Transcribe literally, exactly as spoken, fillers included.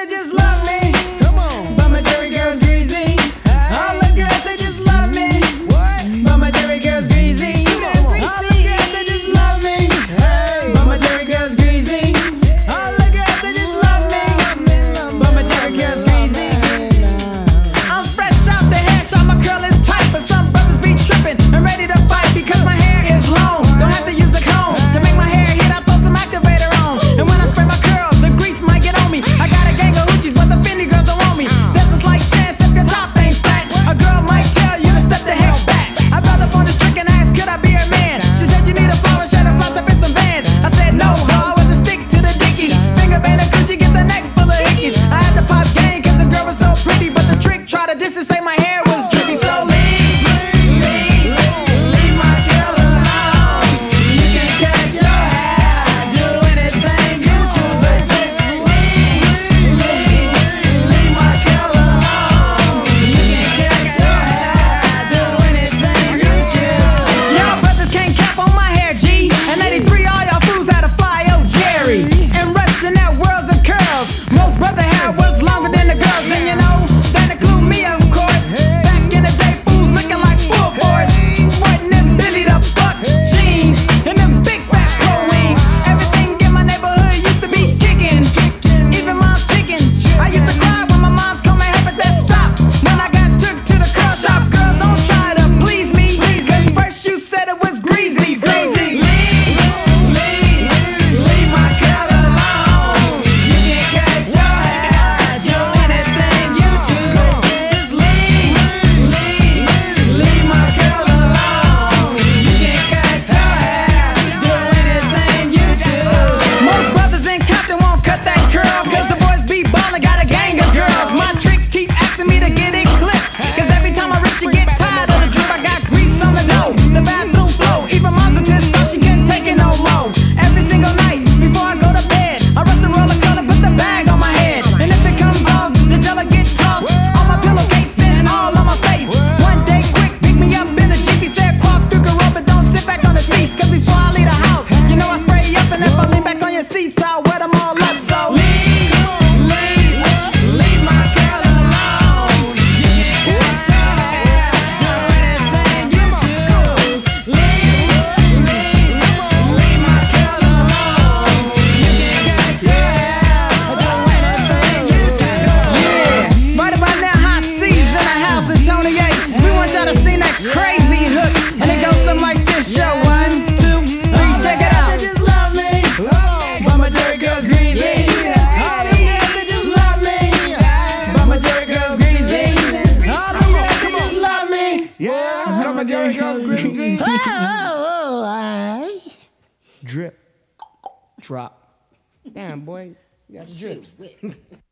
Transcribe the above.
they just love me. Come on. But my Jerry girl's greasy. All the girls, they just love me. What? But my Jerry girl's greasy. All the girls, they just love me. But my Jerry girl's greasy. All the girls, they just love me. But my Jerry girl's greasy. I'm fresh out the hair shop, my curl is tight, but some brothers be tripping and ready to fight because my hair is long. Don't have to use a comb to make my hair hit. I throw some activator on, and when I spray my curl, the grease might get on me. I got a gang of hoochies, but the Fendi girls don't want me. There's a slight chance if your top ain't fat, a girl might tell you to step the hell back. I brought up on this trick and asked, could I be her man? She said you need a flower shirt and flopped up in some Vans. I said no, ho, with the stick to the dickies. Finger band and coochie, get the neck full of hickeys. I had to pop game cause the girl was so pretty, but the trick tried to diss and say my hair was drippy. So leave, leave, leave my girl alone. You can cut your hair, do anything you choose, but just leave, leave, leave my girl alone. You can cut your hair, do anything you choose. Y'all brothers can't cap on my hair, G. And eighty-three, all y'all fools had a fly, oh Jerry. And rushing that worlds of curls. Most brother hair was longer than the girls, and you know that include me, of course. Back in the day, fools looking like full force, sporting them Billy the Buck jeans and them big fat pro wings. Everything in my neighborhood used to be kicking, even mom's chicken. I used to cry when my mom's called my hair, but that stopped when I got took to the curl shop. Girls, don't try to please me, cause first you said it was greasy. So just leave, leave, leave my girl alone. You can cut your hair, do anything you choose. Just leave, leave, leave my girl alone. You can cut your hair, do anything you choose. Most brothers in Compton won't cut that curl, cause the boys be ballin', got a gang of girls. My trick keep asking me to get it clipped, cause every time I rip she get tired of the drip. I got grease on the dough, the bathroom flow. Even mom's a pissed off, she couldn't take it no more. Every single night before I go to bed, I rush to roll a color, put the bag on my head. And if it comes off, the jello get tossed on my pillowcase and all on my face. One day quick, pick me up in a Jeep. He said, Quark, you can roll, but don't sit back on the seats, cause before I leave the house, you know I spray up, and if I lean back on your seats, I'll wet them all up. So leave, leave, leave my girl alone. You can cut your hair, do anything you choose. Leave, leave, leave my girl alone. You can cut your hair, do anything you choose. Yeah, right about now, hot season in the house of Tony A. We want y'all to see that crazy hook, and it goes something like this. Show one, two, three, check it out. They just love me, but my Jerry girl's greasy. All the girls, they just love me, but my Jerry girl's greasy. All the girls, they just love me. Yeah, but my Jerry girl's greasy. Oh, I drip, drop. Damn, boy, you got the drip.